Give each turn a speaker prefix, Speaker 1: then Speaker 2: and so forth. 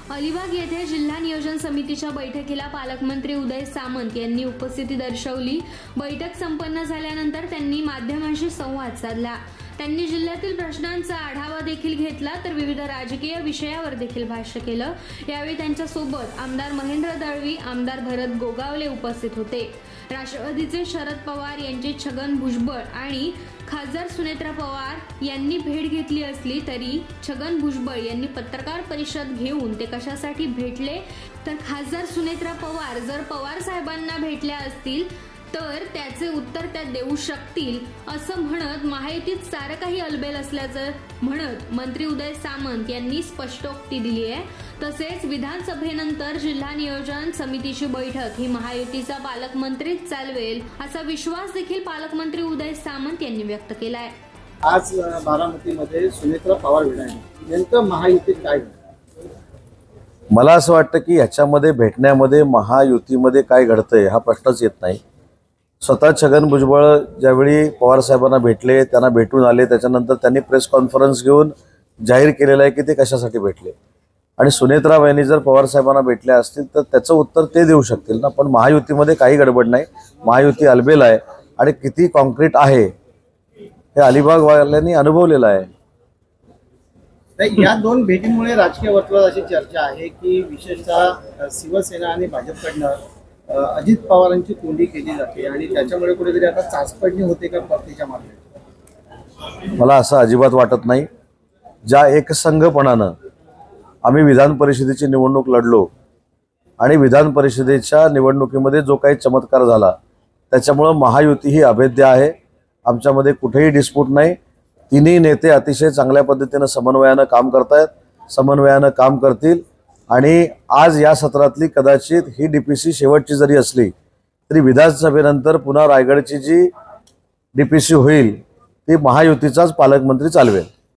Speaker 1: अलिबाग येथे जिल्हा नियोजन समितीच्या बैठकीला पालकमंत्री उदय सामंत यांनी उपस्थिती दर्शवली। बैठक संपन्न झाल्यानंतर त्यांनी माध्यमांशी संवाद साधला। त्यांनी जिल्ह्यातील प्रश्नांचा आढावा देखील घेतला तर विविध राजकीय विषयावर देखील भाष्य केलं। यावेळी त्यांच्या सोबत आमदार महेंद्र दळवी, आमदार भरत गोगावले उपस्थित होते। राष्ट्रवादीचे शरद पवार यांचे छगन भुजबळ आणि खासदार सुनेत्रा पवार यांनी भेट घेतली असली तरी छगन भुजबळ यांनी पत्रकार परिषद घेऊन ते कशासाठी भेटले तर खासदार सुनेत्रा पवार जर पवार साहेबांना भेटल्या असतील तर त्याचे उत्तर त्या देऊ शकतील असं म्हणत महायुतीत सारं काही अलबेल असल्याचं म्हणत मंत्री उदय सामंत यांनी स्पष्टोक्ती दिली आहे। तसेच विधानसभेनंतर जिल्हा नियोजन समितीची बैठक ही महायुतीचा पालकमंत्रीच चालवेल असा विश्वास देखील पालकमंत्री उदय सामंत यांनी व्यक्त केला आहे।
Speaker 2: आज बारामतीमध्ये सुनेत्रा पवार भेटले, नेमकं महायुतीत काय?
Speaker 3: मला असं वाटतं की ह्याच्यामध्ये भेटण्यामध्ये महायुतीमध्ये काय घडतंय हा प्रश्नच येत नाही। स्वतः छगन भुजबळ ज्यावेळी पवार साहेबांना भेटले, त्यांना भेटून आले, त्याच्यानंतर त्यांनी प्रेस कॉन्फरन्स घेऊन जाहीर केलेलं आहे की ते कशासाठी भेटले आणि सुनेत्रा यांनी जर पवार साहेबांना भेटल्या असतील तर त्याचं उत्तर ते देऊ शकतील ना। पण महायुतीमध्ये काही गडबड नाही, महायुती अलबेल आहे आणि किती कॉन्क्रीट आहे हे अलिबागवाल्यांनी अनुभवलेलं आहे।
Speaker 2: या दोन भेटींमुळे राजकीय वर्तुळात अशी चर्चा आहे की विशेषतः शिवसेना आणि भाजपकडनं अजित पवारांची कोंडी केली जाते आणि त्याच्यामुळे कुठेतरी आता चाचपडणी होते का पक्षाच्या मार्गात?
Speaker 3: मला असं अजिबात वाटत नाही। ज्या एकसंघपणानं आम्ही विधान परिषदेची निवडणूक लढलो आणि विधान परिषदेच्या निवडणुकीमध्ये जो काही चमत्कार झाला त्याच्यामुळे महायुती ही अभेद्य आहे। आमच्यामध्ये कुठेही डिस्प्यूट नाही। तिन्ही नेते अतिशय चांगल्या पद्धतीनं समन्वयानं काम करतायत, समन्वयानं काम करतील आणि आज या सत्रातली कदाचित ही डीपीसी शेवटची जरी असली तरी विधानसभेनंतर पुन्हा रायगडची जी डीपीसी होईल ती महायुतीचाच पालकमंत्री चालवेल।